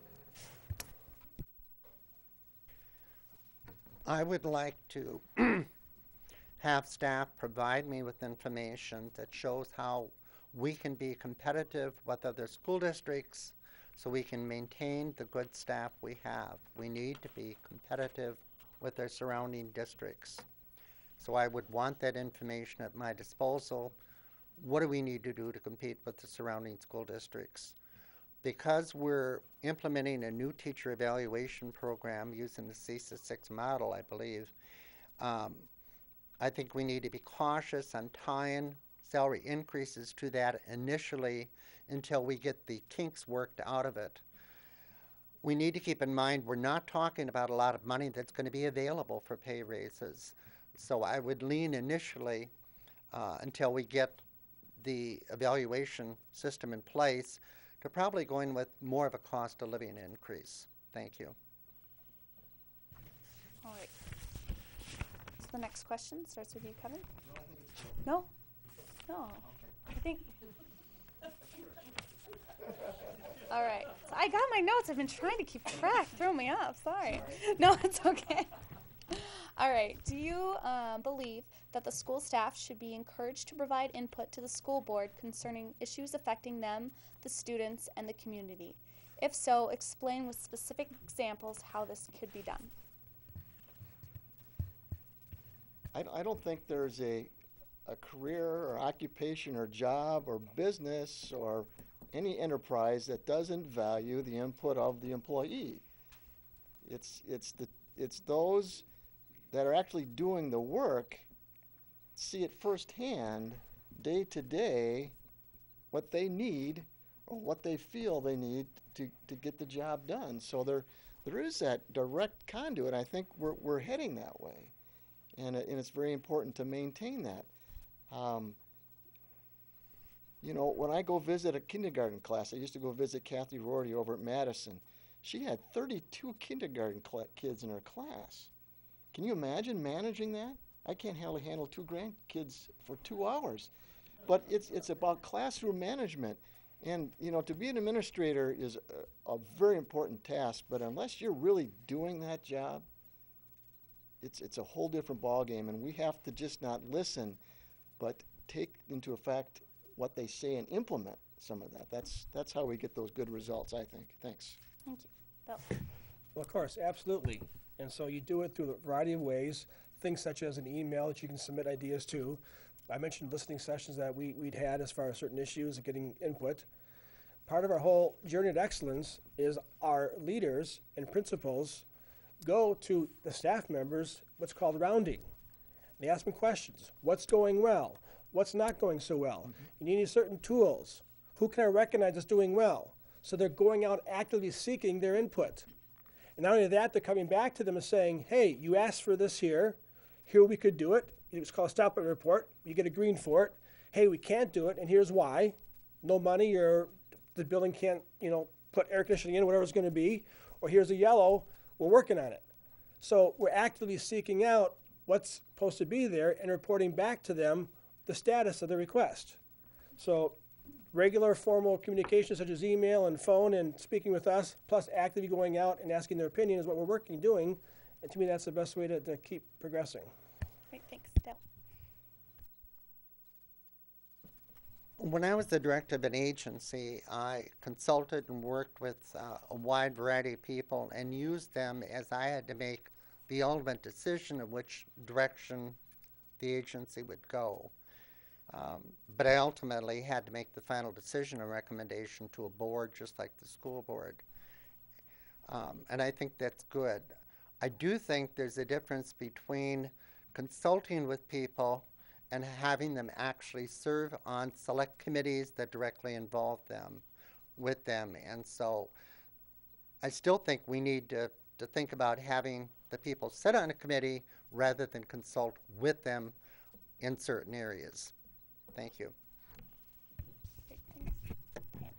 I would like to have staff provide me with information that shows how we can be competitive with other school districts so we can maintain the good staff we have. We need to be competitive with our surrounding districts. So I would want that information at my disposal. What do we need to do to compete with the surrounding school districts? Because we're implementing a new teacher evaluation program using the CESA six model, I believe, um, I think we need to be cautious on tying salary increases to that initially until we get the kinks worked out of it. We need to keep in mind we're not talking about a lot of money that's going to be available for pay raises. So I would lean initially uh, until we get the evaluation system in place to probably going with more of a cost of living increase. Thank you. All right. So the next question starts with you, Kevin. No? No. I think. All right. So I got my notes. I've been trying to keep track. Throw me off. Sorry. No, it's okay. All right. Do you uh, believe that the school staff should be encouraged to provide input to the school board concerning issues affecting them, the students, and the community? If so, explain with specific examples how this could be done. I, I don't think there's a, a career or occupation or job or business or any enterprise that doesn't value the input of the employee. It's, it's, the, it's those that are actually doing the work see it firsthand, day to day, what they need or what they feel they need to, to get the job done. So there, there is that direct conduit. I think we're, we're heading that way. And, it, and it's very important to maintain that. Um, you know, when I go visit a kindergarten class, I used to go visit Kathy Rorty over at Madison. She had thirty-two kindergarten kids in her class. Can you imagine managing that? I can't hardly handle two grandkids for two hours. But it's, it's about classroom management. And, you know, to be an administrator is a, a very important task, but unless you're really doing that job, it's, it's a whole different ballgame, and we have to just not listen, but take into effect what they say and implement some of that. That's, that's how we get those good results, I think. Thanks. Thank you. Bill. Well, of course, absolutely. And so you do it through a variety of ways, things such as an email that you can submit ideas to. I mentioned listening sessions that we, we'd had as far as certain issues and getting input. Part of our whole journey to excellence is our leaders and principals go to the staff members, what's called rounding. They ask them questions. What's going well? What's not going so well? Mm-hmm. You need certain tools. Who can I recognize as doing well? So they're going out actively seeking their input. And not only that, they're coming back to them and saying, hey, you asked for this here. Here we could do it. It's called a stop-it report. You get a green for it. Hey, we can't do it, and here's why. No money, or the building can't, you know, put air conditioning in, whatever it's going to be. Or here's a yellow. We're working on it. So we're actively seeking out what's supposed to be there and reporting back to them the status of the request. So regular formal communication such as email and phone and speaking with us, plus actively going out and asking their opinion is what we're working, doing. And to me, that's the best way to, to keep progressing. Great, thanks. Dale. When I was the director of an agency, I consulted and worked with uh, a wide variety of people and used them as I had to make the ultimate decision of which direction the agency would go. Um, but I ultimately had to make the final decision and recommendation to a board, just like the school board. Um, and I think that's good. I do think there's a difference between consulting with people and having them actually serve on select committees that directly involve them with them. And so I still think we need to, to think about having the people sit on a committee rather than consult with them in certain areas. Thank you. Great, thanks.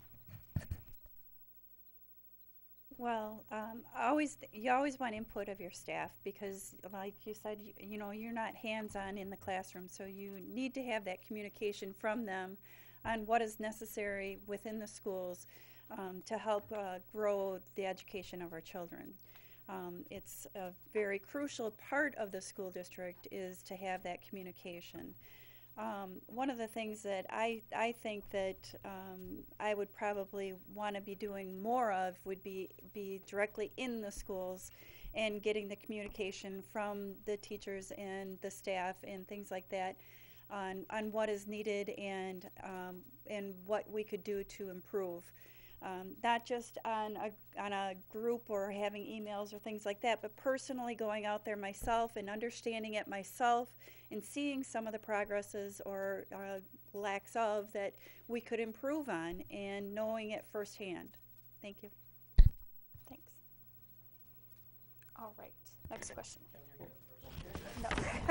Well, um, I always you always want input of your staff because, like you said, you, you know, you're not hands-on in the classroom, so you need to have that communication from them on what is necessary within the schools um, to help uh, grow the education of our children. Um, it's a very crucial part of the school district is to have that communication. Um, one of the things that I, I think that um, I would probably want to be doing more of would be, be directly in the schools and getting the communication from the teachers and the staff and things like that on, on what is needed and, um, and what we could do to improve. Um, not just on a, on a group or having emails or things like that, but personally going out there myself and understanding it myself and seeing some of the progresses or uh, lacks of that we could improve on and knowing it firsthand. Thank you. Thanks. All right, next question. No.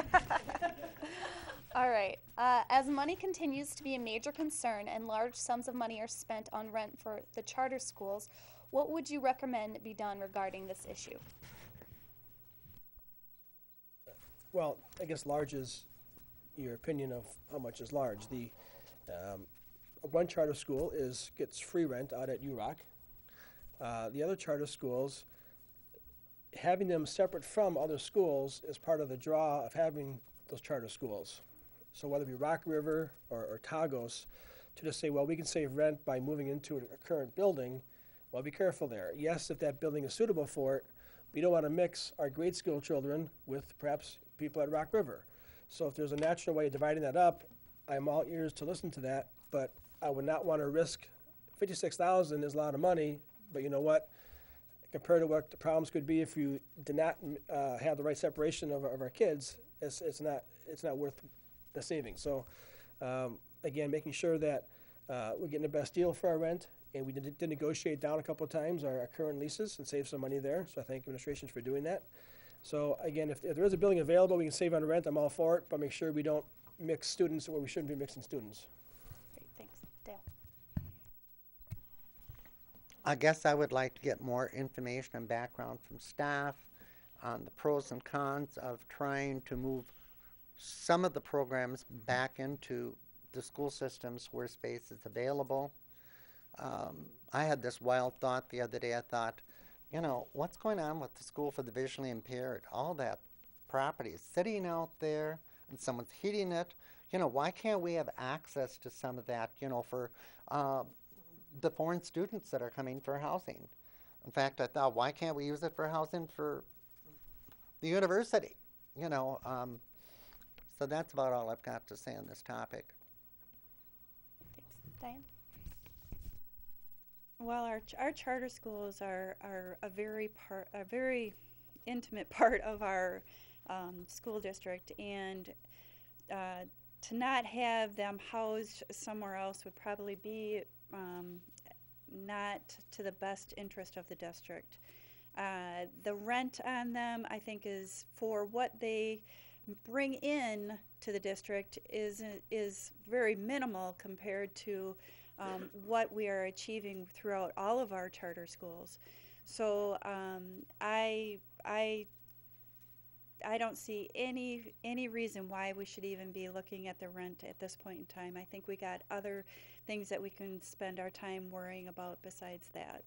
All right. Uh, as money continues to be a major concern and large sums of money are spent on rent for the charter schools, what would you recommend be done regarding this issue? Well, I guess large is your opinion of how much is large. The um, one charter school is gets free rent out at U R O C. Uh, the other charter schools, having them separate from other schools is part of the draw of having those charter schools. So whether it be Rock River or, or Tagos, to just say, well, we can save rent by moving into a, a current building, well, be careful there. Yes, if that building is suitable for it, we don't want to mix our grade school children with perhaps people at Rock River. So if there's a natural way of dividing that up, I'm all ears to listen to that, but I would not want to risk fifty-six thousand is a lot of money, but you know what? Compared to what the problems could be if you did not uh, have the right separation of, of our kids, it's, it's not it's not worth the savings. So um, again, making sure that uh, we're getting the best deal for our rent, and we did, did negotiate down a couple of times our, our current leases and save some money there. So I thank administrations for doing that. So again, if, if there is a building available, we can save on rent. I'm all for it, but make sure we don't mix students where we shouldn't be mixing students. Great, thanks. Dale. I guess I would like to get more information and background from staff on the pros and cons of trying to move some of the programs back into the school systems where space is available. Um, I had this wild thought the other day. I thought, you know, what's going on with the school for the visually impaired? All that property is sitting out there and someone's heating it. You know, why can't we have access to some of that, you know, for uh, the foreign students that are coming for housing? In fact, I thought, why can't we use it for housing for the university? You know, um, so that's about all I've got to say on this topic. Thanks. Diane? Well, our, ch- our charter schools are, are a very part, a very intimate part of our um, school district, and uh, to not have them housed somewhere else would probably be um, not to the best interest of the district. Uh, the rent on them, I think, is for what they bring in to the district is is very minimal compared to um, what we are achieving throughout all of our charter schools. So um, I I I don't see any any reason why we should even be looking at the rent at this point in time. I think we got other things that we can spend our time worrying about besides that.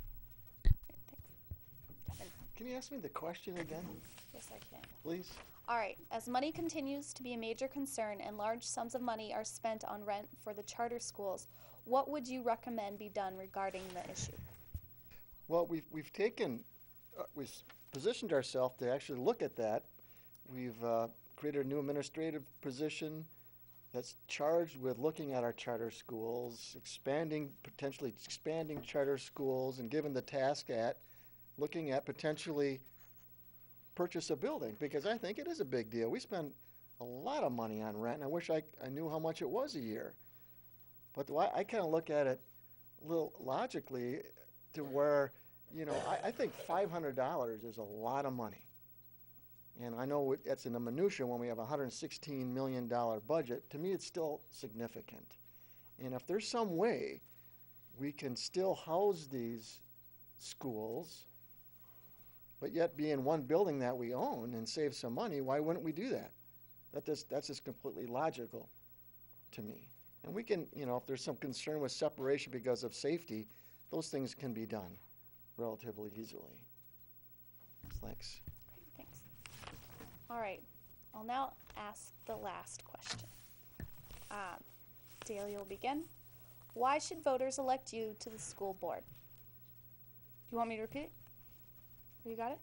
Kevin. Can you ask me the question again, Yes, I can. please? All right, as money continues to be a major concern and large sums of money are spent on rent for the charter schools, what would you recommend be done regarding the issue? Well, we've, we've taken, uh, we've positioned ourselves to actually look at that. We've uh, created a new administrative position that's charged with looking at our charter schools, expanding, potentially expanding charter schools, and given the task at looking at potentially purchase a building, because I think it is a big deal. We spend a lot of money on rent, and I wish I, I knew how much it was a year. But the way I kind of look at it a little logically to where, you know, I, I think five hundred dollars is a lot of money. And I know it- it's in the minutia when we have a one hundred sixteen million dollars budget. To me, it's still significant. And if there's some way we can still house these schools, but yet be in one building that we own and save some money, why wouldn't we do that? That just, that's just completely logical to me. And we can, you know, if there's some concern with separation because of safety, those things can be done relatively easily. Thanks. Thanks. All right, I'll now ask the last question. Um, Dale, you'll begin. Why should voters elect you to the school board? Do you want me to repeat it? You got it?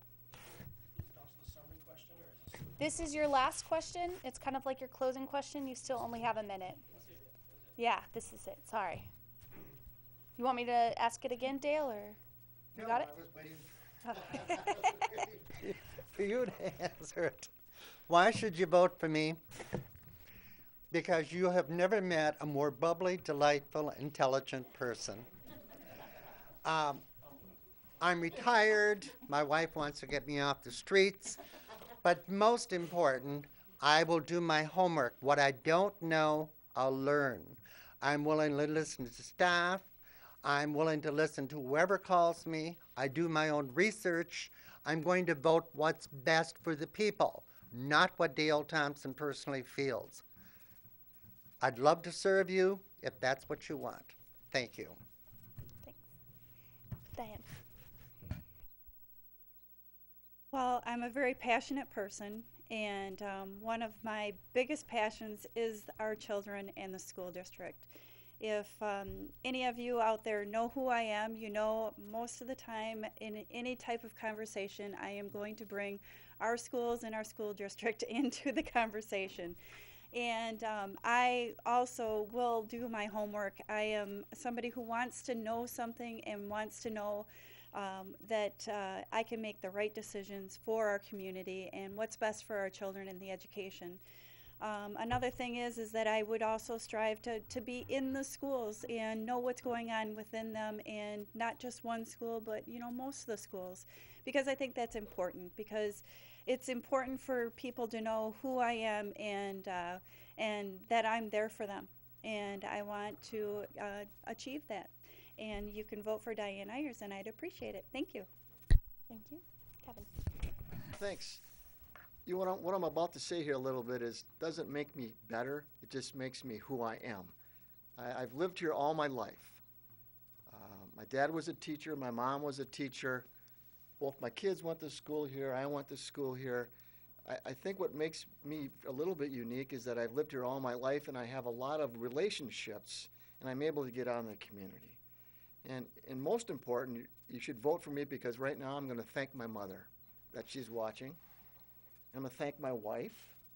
This is your last question. It's kind of like your closing question. You still only have a minute. Yeah, this is it. Sorry. You want me to ask it again, Dale, or you got it? For you to answer it. Why should you vote for me? Because you have never met a more bubbly, delightful, intelligent person. Um, I'm retired. My wife wants to get me off the streets. But most important, I will do my homework. What I don't know, I'll learn. I'm willing to listen to staff. I'm willing to listen to whoever calls me. I do my own research. I'm going to vote what's best for the people, not what Dale Thompson personally feels. I'd love to serve you if that's what you want. Thank you. Thanks. Diane. Well, I'm a very passionate person, and um, one of my biggest passions is our children and the school district. If um, any of you out there know who I am, you know most of the time in any type of conversation, I am going to bring our schools and our school district into the conversation. And um, I also will do my homework. I am somebody who wants to know something and wants to know um, that uh, I can make the right decisions for our community and what's best for our children in the education. Um, another thing is is that I would also strive to, to be in the schools and know what's going on within them, and not just one school, but you know most of the schools, because I think that's important, because it's important for people to know who I am and uh, and that I'm there for them, and I want to uh, achieve that. And you can vote for Diane Ayers, and I'd appreciate it. Thank you. Thank you. Kevin. Thanks. You know, what, I'm, what I'm about to say here a little bit is doesn't make me better. It just makes me who I am. I, I've lived here all my life. Uh, my dad was a teacher. My mom was a teacher. Both my kids went to school here. I went to school here. I, I think what makes me a little bit unique is that I've lived here all my life, and I have a lot of relationships, and I'm able to get out in the community. And, and most important, you, you should vote for me, because right now I'm going to thank my mother that she's watching. I'm going to thank my wife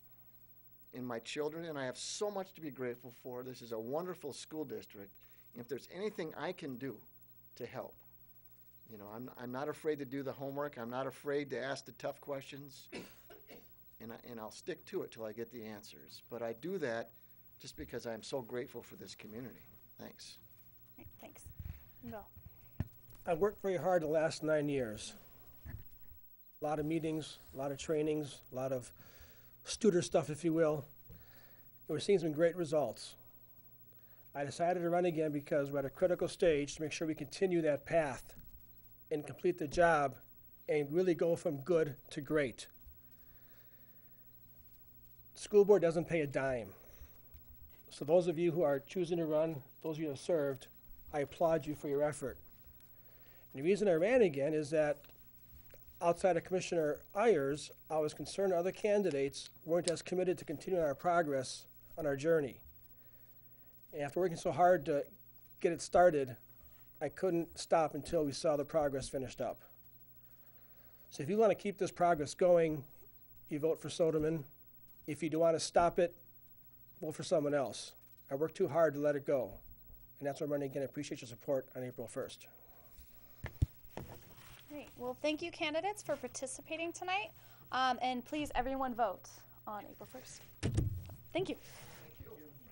and my children, and I have so much to be grateful for. This is a wonderful school district, and if there's anything I can do to help, you know, I'm, I'm not afraid to do the homework. I'm not afraid to ask the tough questions, and, I, and I'll stick to it till I get the answers. But I do that just because I'm so grateful for this community. Thanks. Right, thanks. Bill. I've worked very hard the last nine years. A lot of meetings, a lot of trainings, a lot of Studer stuff, if you will. And we're seeing some great results. I decided to run again because we're at a critical stage to make sure we continue that path and complete the job and really go from good to great. school board doesn't pay a dime. So those of you who are choosing to run, those of you who have served, I applaud you for your effort. And the reason I ran again is that outside of Commissioner Ayers, I was concerned other candidates weren't as committed to continuing our progress on our journey. And after working so hard to get it started, I couldn't stop until we saw the progress finished up. So if you want to keep this progress going, you vote for Soderman. If you do want to stop it, vote for someone else. I worked too hard to let it go. And that's why I'm running again. I appreciate your support on April first. Great. Well, thank you, candidates, for participating tonight. Um, and please, everyone vote on April first. Thank you. Thank you.